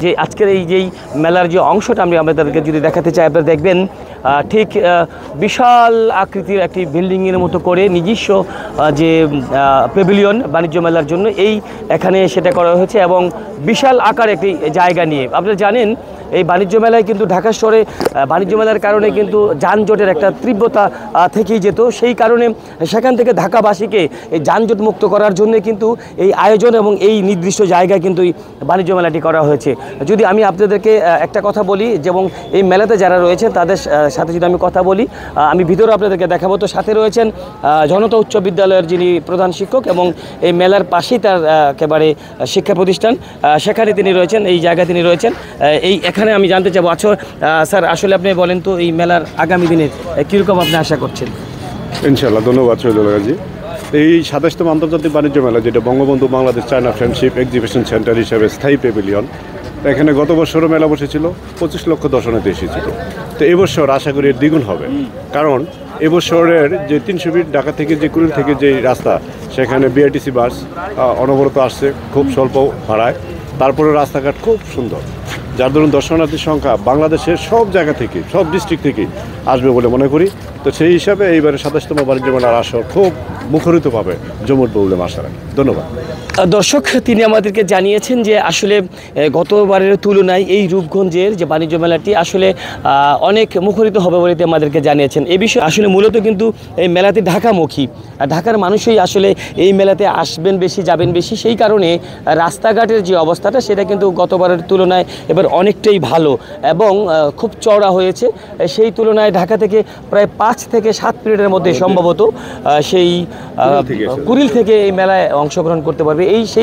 যে আজকের এই যেই মেলার যে অংশটা আমি আপনাদেরকে যদি দেখাতে চাই, আপনারা দেখবেন ঠিক বিশাল আকৃতির একটি বিল্ডিংয়ের মতো করে নিজস্ব যে প্যাভিলিয়ন বাণিজ্য মেলার জন্য এখানে সেটা করা হয়েছে এবং বিশাল আকার একটি জায়গা নিয়ে। আপনারা জানেন এই বাণিজ্য মেলায় কিন্তু ঢাকা শহরে বাণিজ্য মেলার কারণে কিন্তু যানজটের একটা তীব্রতা থেকেই যেত। সেই কারণে সেখান থেকে ঢাকাবাসীকে এই যানজট মুক্ত করার জন্য কিন্তু এই আয়োজন এবং এই নির্দিষ্ট জায়গায় কিন্তু এই বাণিজ্য মেলাটি করা হয়েছে। যদি আমি আপনাদেরকে একটা কথা বলি, যেমন এই মেলাতে যারা রয়েছেন তাদের সাথে যদি আমি কথা বলি, আমি ভিতরে আপনাদেরকে দেখাবো। তো সাথে রয়েছেন জনতা উচ্চ বিদ্যালয়ের যিনি প্রধান শিক্ষক এবং এই মেলার পাশেই তার একেবারে শিক্ষা প্রতিষ্ঠান, সেখানে তিনি রয়েছেন, এই জায়গায় তিনি রয়েছেন। এখানে আমি জানতে চাবো, আচ্ছা স্যার আসলে আপনি বলেন তো এই মেলার আগামী দিনে কীরকম আপনি আশা করছেন? ইনশাআল্লাহ, ধন্যবাদ শহীদুল গাজী। এই 27তম আন্তর্জাতিক বাণিজ্য মেলা, যেটা Bangabandhu Bangladesh China friendship exhibition centre হিসেবে স্থায়ী প্যাভিলিয়ন, এখানে গত বছরও মেলা বসেছিল, 25 লক্ষ দর্শনার্থী এসেছিল। তো এবছর আশা করি এর দ্বিগুণ হবে, কারণ এবছরের যে 300 ফিট ঢাকা থেকে যে কুড়িল থেকে যে রাস্তা, সেখানে বিআরটিসি বাস অনবরত আসছে খুব স্বল্প ভাড়ায়। তারপরে রাস্তাঘাট খুব সুন্দর, যার দরুন দর্শনার্থীর সংখ্যা বাংলাদেশের সব জায়গা থেকে, সব ডিস্ট্রিক্ট থেকে আসবে বলে মনে করি। তো সেই হিসাবে এইবারে 27তম বাণিজ্য মেলার আসর খুব মুখরিত পাবে, জমট বলে আশা রাখি। ধন্যবাদ। দর্শক, তিনি আমাদেরকে জানিয়েছেন যে আসলে গতবারের তুলনায় এই রূপগঞ্জের যে বাণিজ্য মেলাটি আসলে অনেক মুখরিত হবে বলে আমাদেরকে জানিয়েছেন। এই বিষয়ে আসলে মূলত কিন্তু এই মেলাতে ঢাকামুখী, ঢাকার মানুষই আসলে এই মেলাতে আসবেন বেশি, যাবেন বেশি। সেই কারণে রাস্তাঘাটের যে অবস্থাটা সেটা কিন্তু গতবারের তুলনায় এবার অনেকটাই ভালো এবং খুব চওড়া হয়েছে। সেই তুলনায় ঢাকা থেকে প্রায় 5 থেকে 7 মিনিটের মধ্যে সম্ভবত সেই কুড়িল থেকে এই মেলায় অংশগ্রহণ করতে পারবে।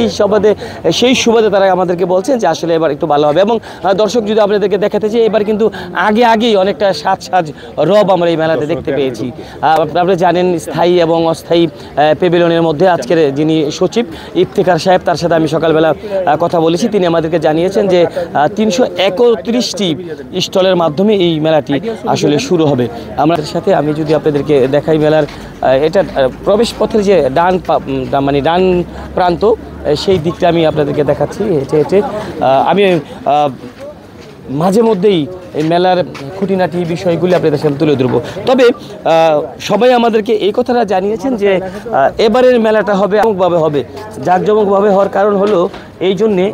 সেই সুবাদে তারা আমাদেরকে বলছেন যে আসলে এবার একটু ভালো হবে। এবং দর্শক, যদি আপনাদেরকে দেখাতে চাই, এবার কিন্তু আগেই অনেকটা সাজ রব আমরা এই মেলাতে দেখতে পেয়েছি। আপনারা জানেন স্থায়ী এবং অস্থায়ী প্যাভিলিয়নের মধ্যে আজকের যিনি সচিব ইফতেখার সাহেব, তার সাথে আমি সকালবেলা কথা বলেছি। তিনি আমাদেরকে জানিয়েছেন যে 331টি স্টলের মাধ্যমে এই মেলাটি আসলে শুরু হবে। আমাদের সাথে আমি যদি আপনাদেরকে দেখাই মেলার এটা প্রবেশ পথের যে ডান প্রান্ত, সেই দিকটা আমি আপনাদেরকে দেখাচ্ছি। হেঁটে আমি মাঝে মধ্যেই এই মেলার খুঁটিনাটি বিষয়গুলি আপনাদের সামনে তুলে ধরবো। তবে সবাই আমাদেরকে এই কথাটা জানিয়েছেন যে এবারের মেলাটা হবে জাঁকজমকভাবে হবে। জাঁকজমকভাবে হওয়ার কারণ হলো এই জন্যে,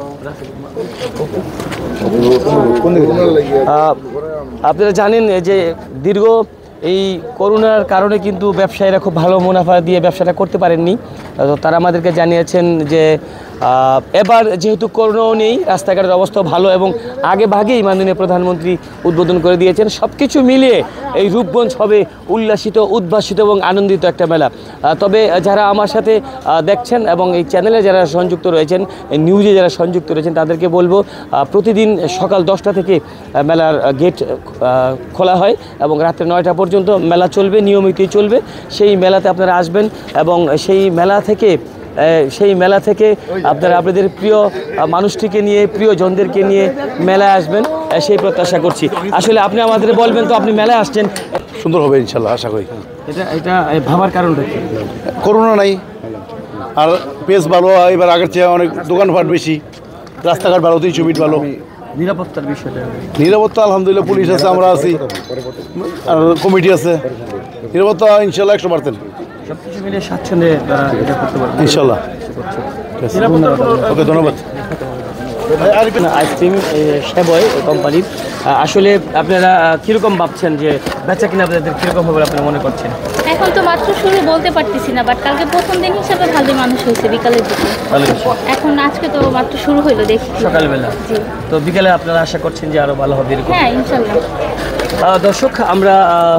আপনারা জানেন যে দীর্ঘ এই করোনার কারণে কিন্তু ব্যবসায়ীরা খুব ভালো মুনাফা দিয়ে ব্যবসাটা করতে পারেননি। তো তারা আমাদেরকে জানিয়েছেন যে এবার যেহেতু করোনাও নেই, রাস্তাঘাটের অবস্থা ভালো এবং আগেভাগেই মাননীয় প্রধানমন্ত্রী উদ্বোধন করে দিয়েছেন। সব কিছু মিলিয়ে এই রূপগঞ্জ হবে উল্লাসিত, উদ্ভাসিত এবং আনন্দিত একটা মেলা। তবে যারা আমার সাথে দেখছেন এবং এই চ্যানেলে যারা সংযুক্ত রয়েছেন, নিউজে যারা সংযুক্ত রয়েছেন, তাদেরকে বলবো প্রতিদিন সকাল 10টা থেকে মেলার গেট খোলা হয় এবং রাত্রে 9টা পর্যন্ত মেলা চলবে, নিয়মিতই চলবে। সেই মেলাতে আপনারা আসবেন এবং সেই মেলা থেকে আপনারা আপনাদের প্রিয় মানুষটিকে নিয়ে, প্রিয়জনদেরকে নিয়ে মেলায় আসবেন, সেই প্রত্যাশা করছি। আসলে আপনি আমাদের বলবেন তো, আপনি মেলায় আসছেন, সুন্দর হবে ইনশাল্লাহ, আশা করি। এটা ভাবার কারণটা কি? করোনা নাই, আর পেস ভালো, এবার আগের চেয়ে অনেক দোকানপাট বেশি, রাস্তাঘাট ভালো, 300 ফিট ভালো। নিরাপত্তার বিষয়টা? নিরাপত্তা আলহামদুলিল্লাহ, পুলিশ আছে, আমরা আছি, আর কমিটি আছে। নিরাপত্তা ইনশাল্লাহ 100%। সব কিছু মিলে স্বাচ্ছন্দ্যে এটা করতে পারবেন ইনশাল্লাহ। ওকে, ধন্যবাদ। আইসক্রিম সেবয় কোম্পানির আসলে আপনারা কীরকম ভাবছেন যে বেচা কিনা আপনাদের কীরকম হবে আপনারা মনে করছেন? এখন তো মাত্র শুরু, বলতে পারতেছি না, বাট কালকে প্রথম দিন হিসাবে ভালোই মানুষ হয়েছে বিকালের দিকে। এখন আজকে তো মাত্র শুরু হইলো দেখি সকালবেলা। তো বিকালে আপনারা আশা করছেন যে আরও ভালো হবে? হ্যাঁ, ইনশাল্লাহ। দর্শক, আমরা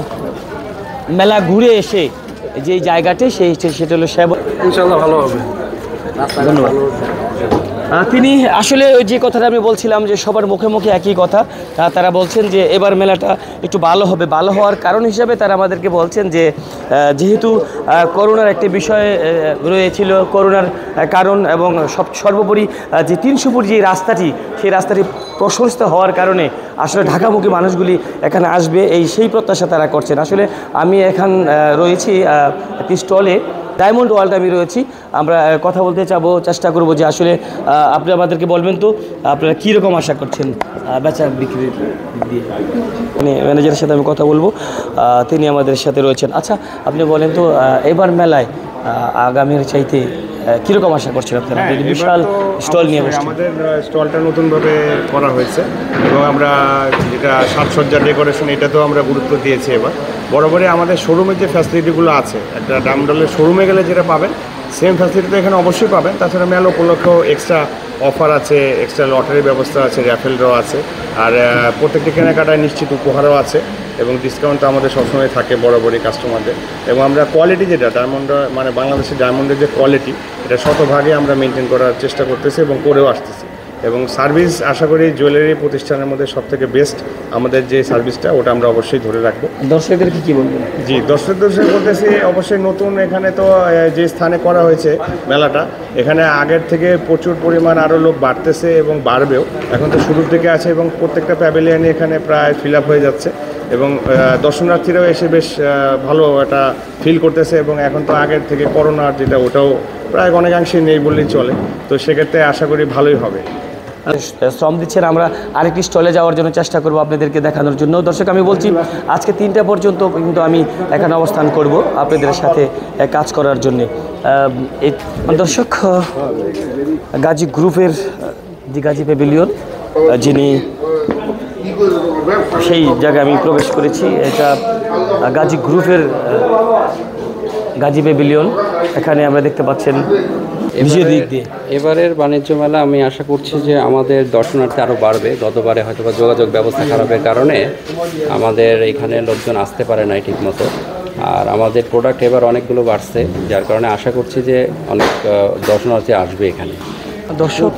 মেলা ঘুরে এসে যে জায়গাটি সেটা হলো সেবয়। ইনশাল্লাহ ভালো হবে, ধন্যবাদ। তিনি আসলে যে কথাটা আমি বলছিলাম যে সবার মুখে মুখে একই কথা, তারা বলছেন যে এবার মেলাটা একটু ভালো হবে। ভালো হওয়ার কারণ হিসাবে তারা আমাদেরকে বলছেন যে যেহেতু করোনার একটি বিষয় রয়েছিল, করোনার কারণ এবং সর্বোপরি যে 300 ফুট যে রাস্তাটি, সেই রাস্তাটি প্রশস্ত হওয়ার কারণে আসলে ঢাকামুখী মানুষগুলি এখানে আসবে, সেই প্রত্যাশা তারা করছেন। আসলে আমি রয়েছি একটি স্টলে, ডায়মন্ড ওয়ার্ল্ড আমি রয়েছি, আমরা কথা বলতে চেষ্টা করব যে আসলে আপনি আমাদেরকে বলবেন তো আপনারা কীরকম আশা করছেন বেচা বিক্রির দিক দিয়ে। মানে ম্যানেজারের সাথে আমি কথা বলবো, তিনি আমাদের সাথে রয়েছেন। আচ্ছা, আপনি বলেন তো এবার মেলায় আগামীর চাইতে কীরকম আশা করছেন আপনারা? বিশাল স্টল নিয়ে বসছেন। আমাদের স্টলটা নতুনভাবে করা হয়েছে এবং আমরা যেটা সাজসজ্জা ডেকোরেশন এটা তো আমরা গুরুত্ব দিয়েছি। এবার বরাবরই আমাদের শোরুমের যে ফ্যাসিলিটিগুলো আছে, একটা ডায়মন্ডের শোরুমে গেলে যেটা পাবেন সেম ফ্যাসিলিটি তো এখানে অবশ্যই পাবেন। তাছাড়া মেলা উপলক্ষেও এক্সট্রা অফার আছে, এক্সট্রা লটারির ব্যবস্থা আছে, র্যাফেল ড্র আছে, আর প্রত্যেকটি কেনাকাটায় নিশ্চিত উপহারও আছে এবং ডিসকাউন্ট আমাদের সবসময় থাকে বরাবরই কাস্টমারদের। এবং আমরা কোয়ালিটি যেটা ডায়মন্ড মানে বাংলাদেশের ডায়মন্ডের যে কোয়ালিটি এটা শতভাগে আমরা মেনটেন করার চেষ্টা করতেছি এবং করেও আসতেছি। এবং সার্ভিস আশা করি জুয়েলারি প্রতিষ্ঠানের মধ্যে সবথেকে বেস্ট আমাদের যে সার্ভিসটা ওটা আমরা অবশ্যই ধরে রাখবো। দর্শকদেরকে কী বলবেন? জি, দর্শকদের বলতেছি অবশ্যই নতুন এখানে তো যে স্থানে করা হয়েছে মেলাটা, এখানে আগের থেকে প্রচুর পরিমাণ আরও লোক বাড়তেছে এবং বাড়বেও। এখন তো শুরুর দিকে আছে এবং প্রত্যেকটা প্যাভিলিয়নে এখানে প্রায় ফিল আপ হয়ে যাচ্ছে এবং দর্শনার্থীরাও এসে বেশ ভালো একটা ফিল করতেছে। এবং এখন তো আগের থেকে করোনার যেটা ওটাও প্রায় অনেকাংশে নেই বললেই চলে, তো সেক্ষেত্রে আশা করি ভালোই হবে। শ্রম দিচ্ছেন। আমরা আরেকটি স্টলে যাওয়ার জন্য চেষ্টা করব আপনাদেরকে দেখানোর জন্য। দর্শক, আমি বলছি আজকে 3টা পর্যন্ত কিন্তু আমি এখানে অবস্থান করব আপনাদের সাথে কাজ করার জন্যে। দর্শক, গাজী গ্রুপের যে গাজী প্যাভিলিয়ন, যিনি সেই জায়গায় আমি প্রবেশ করেছি। এটা গাজী গ্রুপের গাজী প্যাভিলিয়ন। এখানে আমরা দেখতে পাচ্ছেন এবারের বাণিজ্য মেলা আমি আশা করছি যে আমাদের দর্শনার্থী আরও বাড়বে। গতবারে হয়তো বা যোগাযোগ ব্যবস্থা খারাপের কারণে আমাদের এখানে লোকজন আসতে পারে নাই ঠিক মতো, আর আমাদের প্রোডাক্ট এবার অনেকগুলো বাড়ছে, যার কারণে আশা করছি যে অনেক দর্শনার্থী আসবে এখানে। দর্শক,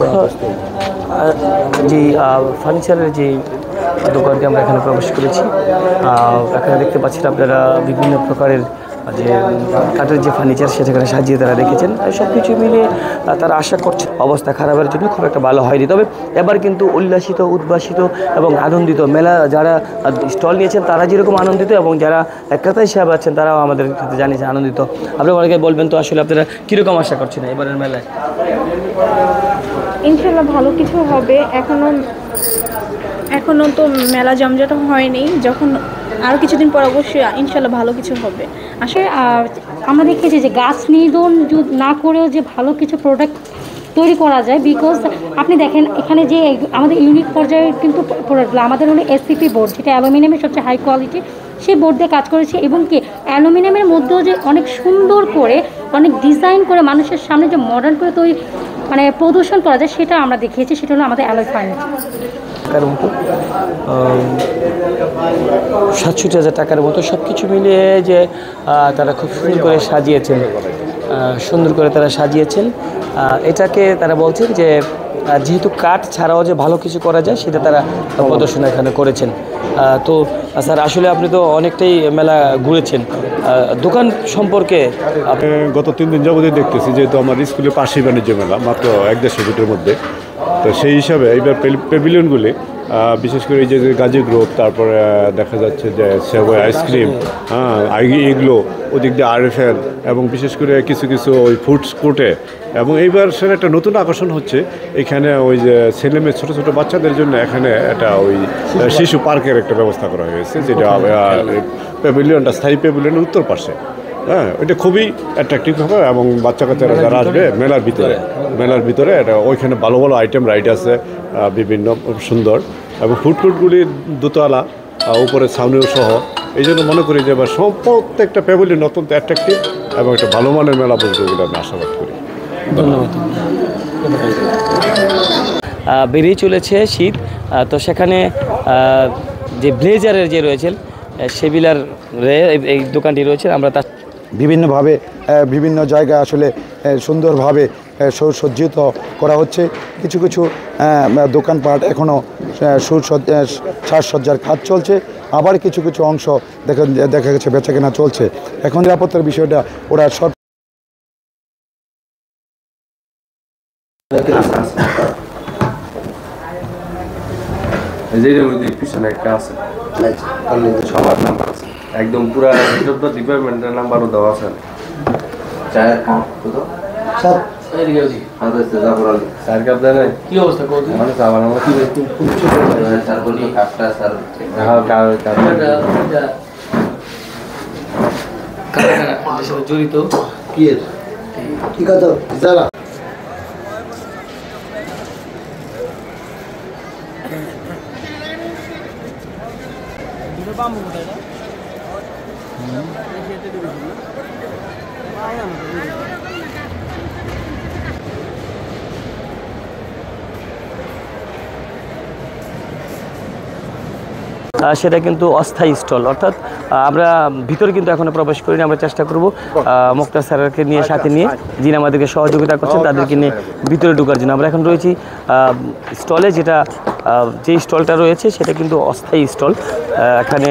যে ফার্নিচারের যে দোকানটি আমরা এখানে প্রবেশ করেছি, এখানে দেখতে পাচ্ছেন আপনারা বিভিন্ন প্রকারের যে কাঠের যে ফার্নিচার সেখানে সাজিয়ে তারা রেখেছেন। সব কিছু মিলিয়ে তারা আশা করছে অবস্থা খারাপের জন্য খুব একটা ভালো হয়নি। তবে এবার কিন্তু উল্লাসিত, উদ্ভাসিত এবং আনন্দিত। মেলা যারা স্টল নিয়েছেন তারা যেরকম আনন্দিত এবং যারা ক্রেতা হিসাবে আছেন তারাও আমাদের সাথে জানিয়েছে আনন্দিত। আপনি অনেকে বলবেন তো আসলে আপনারা কীরকম আশা করছেন এবারের মেলায়? ইনশাল্লাহ ভালো কিছু হবে। এখনও তো মেলা জমজট হয়নি, যখন আরও কিছুদিন পর অবশ্যই ইনশাল্লাহ ভালো কিছু হবে। আসলে আমরা দেখেছি যে গাছ নিধন না করেও যে ভালো কিছু প্রোডাক্ট তৈরি করা যায়। বিকজ আপনি দেখেন এখানে যে আমাদের ইউনিক পর্যায়ের কিন্তু প্রোডাক্টগুলো আমাদের হলো এসসিপি বোর্ড, যেটা অ্যালুমিনিয়ামের সবচেয়ে হাই কোয়ালিটি, সেই বোর্ড দিয়ে কাজ করেছে। এবং কি অ্যালুমিনিয়ামের মধ্যেও যে অনেক সুন্দর করে অনেক ডিজাইন করে মানুষের সামনে যে মডার্ন করে তৈরি মানে প্রদর্শন করা যায়, সেটা আমরা দেখিয়েছি। সেটা হলো আমাদের অ্যালয় ফার্নিচার। টাকার মতো 67,000 টাকার মতো সব কিছু মিলিয়ে যে তারা খুব সুন্দর করে সাজিয়েছেন, এটাকে তারা বলছেন যে যেহেতু কাঠ ছাড়াও যে ভালো কিছু করা যায় সেটা তারা প্রদর্শন এখানে করেছেন। তো স্যার, আসলে আপনি তো অনেকটাই মেলা ঘুরেছেন, দোকান সম্পর্কে গত 3 দিন যাবতীয় দেখতেছি, যেহেতু আমার স্কুলের পাশেই বাণিজ্য মেলা মাত্র 1-1.5 ফিটের মধ্যে, তো সেই হিসাবে এইবার প্যাভিলিয়নগুলি বিশেষ করে এই যে গাজী গ্রুপ, তারপরে দেখা যাচ্ছে যে সেবই আইসক্রিম, এগুলো ওদিক দিয়ে RFL এবং বিশেষ করে কিছু কিছু ওই ফুড কোর্টে। এবং এইবার সেটা একটা নতুন আকর্ষণ হচ্ছে এখানে ওই যে ছেলেমেয়ে ছোটো ছোটো বাচ্চাদের জন্য এখানে একটা ওই শিশু পার্কের একটা ব্যবস্থা করা হয়েছে, যেটা প্যাভিলিয়নটা স্থায়ী প্যাভিলিয়নের উত্তর পাশে। হ্যাঁ, এটা খুবই অ্যাট্রাকটিভ হবে এবং বাচ্চা কাচ্চারা যারা আসবে মেলার ভিতরে এটা ওইখানে ভালো ভালো আইটেম রাইড আছে বিভিন্ন সুন্দর, এবং ফুড কোর্টগুলির দোতলা, উপরে ছাউনিও সহ। এই জন্য মনে করি যে এবার প্রত্যেকটা প্যাভিলিয়ন অত্যন্ত অ্যাট্রাকটিভ এবং একটা ভালো মানের মেলা বলতে বলে আমি আশাবাদ করি। ধন্যবাদ। বেরিয়ে চলেছে শীত, তো সেখানে যে ব্লেজারের যে রয়েছেন সেবিলার এই দোকানটি রয়েছে, আমরা তার বিভিন্নভাবে বিভিন্ন জায়গায় আসলে সুন্দরভাবে সুসজ্জিত করা হচ্ছে। কিছু কিছু দোকানপাট এখনও সাজসজ্জার কাজ চলছে, আবার কিছু কিছু অংশ দেখা গেছে বেচাকেনা চলছে। এখন নিরাপত্তার বিষয়টা ওরা পিছনে একটা আছে সবার নাম্বার আছে, একদম পুরা ডিপার্টমেন্টের নাম্বারও দেওয়া আছে। চায়ের কাপ কত? চার কাপ দেয় কি অবস্থা কত মানে খাবার আমরা কি স্যার বলি কাপটা স্যার জড়িত ঠিক আছে যারা সেটা কিন্তু অস্থায়ী স্টল, অর্থাৎ আমরা ভিতরে কিন্তু এখনো প্রবেশ করিনি। আমরা চেষ্টা করব মোক্তার স্যারকে নিয়ে সাথে নিয়ে, যিনি আমাদেরকে সহযোগিতা করছেন তাদেরকে নিয়ে ভিতরে ঢোকার জন্য। আমরা এখন রয়েছি স্টলে, যেটা যেই স্টলটা রয়েছে সেটা কিন্তু অস্থায়ী স্টল। এখানে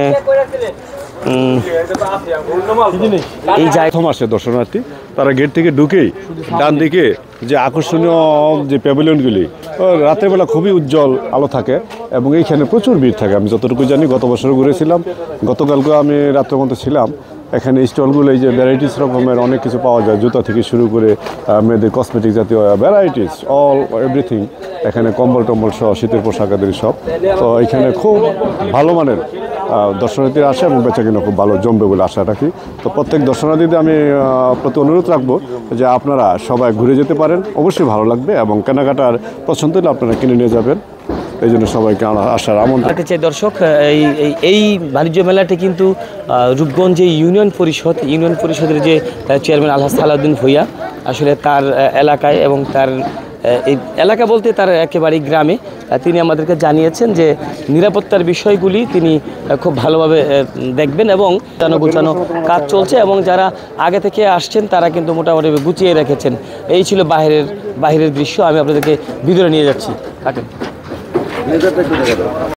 এই প্রথম আসে দর্শনার্থী, তারা গেট থেকে ঢুকেই ডান দিকে যে আকর্ষণীয় যে প্যাভিলিয়নগুলি রাতের বেলা খুবই উজ্জ্বল আলো থাকে এবং এইখানে প্রচুর ভিড় থাকে। আমি যতটুকু জানি, গত বছর ঘুরেছিলাম, গতকালকে আমি রাত্রের মধ্যে ছিলাম। এখানে স্টলগুলো এই যে ভ্যারাইটিস রকমের অনেক কিছু পাওয়া যায়, জুতা থেকে শুরু করে মেয়েদের কসমেটিক জাতীয় ভ্যারাইটিস, অল এভরিথিং। এখানে কম্বল টম্বল সহ শীতের পোশাকাদের সব। তো এখানে খুব ভালো মানের দর্শনার্থীরা আসে এবং বেচা কিনা খুব ভালো জমবে বলে আশা রাখি। তো প্রত্যেক দর্শনার্থীদের আমি প্রতি অনুরোধ রাখবো যে আপনারা সবাই ঘুরে যেতে পারেন, অবশ্যই ভালো লাগবে এবং কেনাকাটার পছন্দ হলে আপনারা কিনে নিয়ে যাবেন। এই জন্য সবাইকে আসার আমন্ত্রণ চাই। দর্শক, এই বাণিজ্য মেলাটি কিন্তু রূপগঞ্জ যে ইউনিয়ন পরিষদের যে চেয়ারম্যান আলহাজ সালাউদ্দিন ভূঁইয়া, আসলে তার এলাকায় এবং তার এই এলাকা বলতে তার একেবারেই গ্রামে, তিনি আমাদেরকে জানিয়েছেন যে নিরাপত্তার বিষয়গুলি তিনি খুব ভালোভাবে দেখবেন এবং গুছানো কাজ চলছে এবং যারা আগে থেকে আসছেন তারা কিন্তু মোটামুটি গুছিয়ে রেখেছেন। এই ছিল বাইরের দৃশ্য। আমি আপনাদেরকে ভিতরে নিয়ে যাচ্ছি।